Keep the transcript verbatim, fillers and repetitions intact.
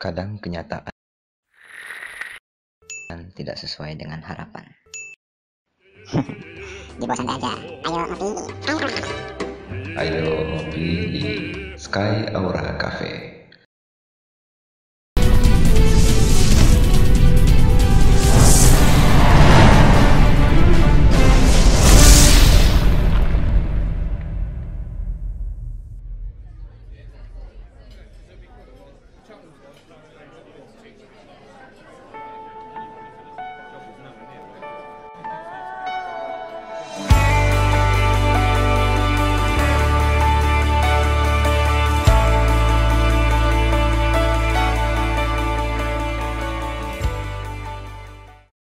Kadang kenyataan tidak sesuai dengan harapan. Di bawah santai aja. Ayo ngopi. Ayo ngopi di Sky Aura Cafe.